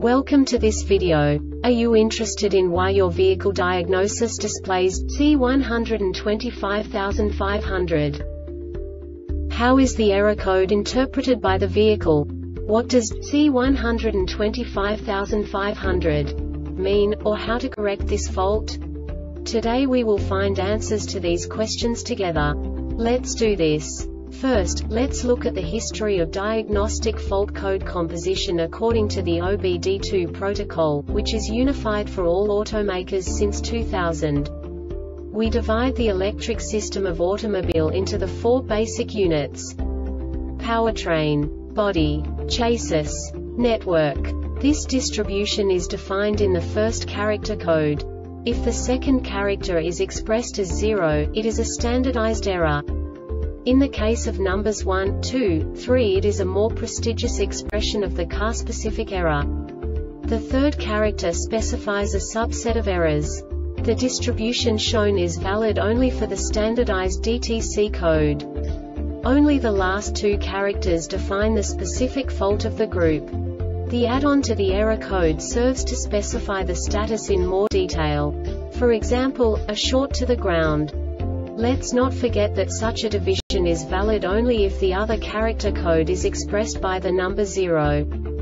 Welcome to this video. Are you interested in why your vehicle diagnosis displays C125500? How is the error code interpreted by the vehicle? What does C125500 mean, or how to correct this fault? Today we will find answers to these questions together. Let's do this. First, let's look at the history of diagnostic fault code composition according to the OBD2 protocol, which is unified for all automakers since 2000. We divide the electric system of automobile into the four basic units: powertrain, body, chassis, network. This distribution is defined in the first character code. If the second character is expressed as 0, it is a standardized error. In the case of numbers 1, 2, 3, it is a more prestigious expression of the car-specific error. The third character specifies a subset of errors. The distribution shown is valid only for the standardized DTC code. Only the last two characters define the specific fault of the group. The add-on to the error code serves to specify the status in more detail. For example, a short to the ground. Let's not forget that such a division is valid only if the other character code is expressed by the number 0.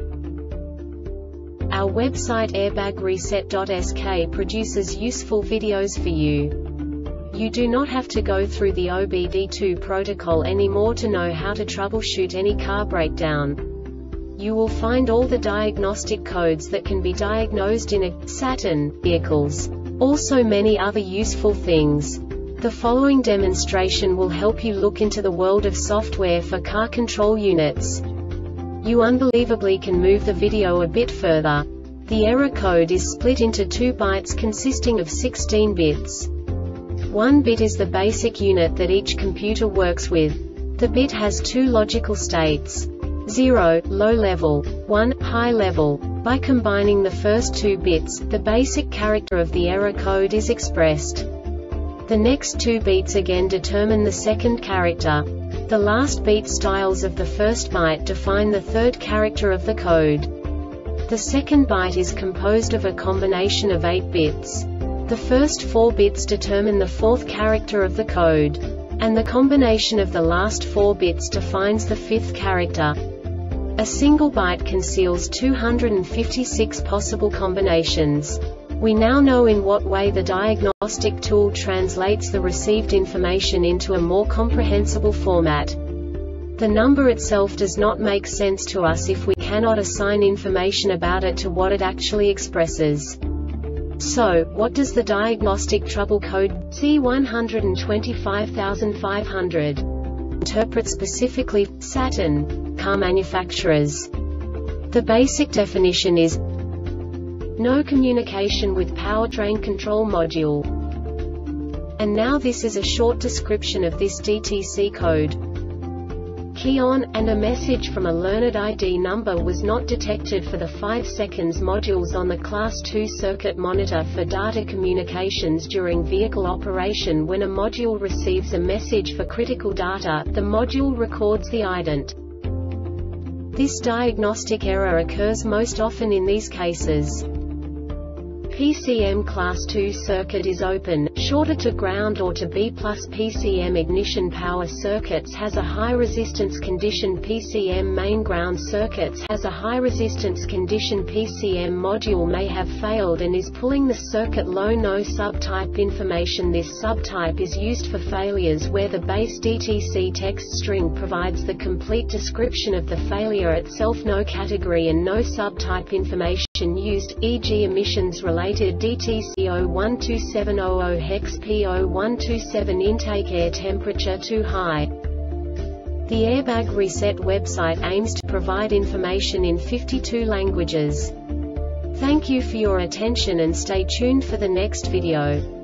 Our website airbagreset.sk produces useful videos for you. You do not have to go through the OBD2 protocol anymore to know how to troubleshoot any car breakdown. You will find all the diagnostic codes that can be diagnosed in a Saturn vehicles. Also many other useful things. The following demonstration will help you look into the world of software for car control units. You unbelievably can move the video a bit further. The error code is split into 2 bytes consisting of 16 bits. 1 bit is the basic unit that each computer works with. The bit has 2 logical states: 0, low level, 1, high level. By combining the first 2 bits, the basic character of the error code is expressed. The next 2 beats again determine the second character. The last beat styles of the first byte define the third character of the code. The second byte is composed of a combination of 8 bits. The first 4 bits determine the fourth character of the code. And the combination of the last 4 bits defines the fifth character. A single byte conceals 256 possible combinations. We now know in what way the diagnostic tool translates the received information into a more comprehensible format. The number itself does not make sense to us if we cannot assign information about it to what it actually expresses. So, what does the diagnostic trouble code C125500 interpret specifically for Saturn car manufacturers? The basic definition is no communication with powertrain control module. And now this is a short description of this DTC code. Key on, and a message from a learned ID number was not detected for the 5 seconds modules on the Class 2 circuit monitor for data communications during vehicle operation. When a module receives a message for critical data, the module records the ident. This diagnostic error occurs most often in these cases: PCM Class 2 circuit is open, shorted to ground or to B+. PCM ignition power circuits has a high resistance condition. PCM main ground circuits has a high resistance condition. PCM module may have failed and is pulling the circuit low. No subtype information. This subtype is used for failures where the base DTC text string provides the complete description of the failure itself. No category and no subtype information used, e.g. emissions related DTC 012700 hex P0127 intake air temperature too high. The Airbag Reset website aims to provide information in 52 languages. Thank you for your attention and stay tuned for the next video.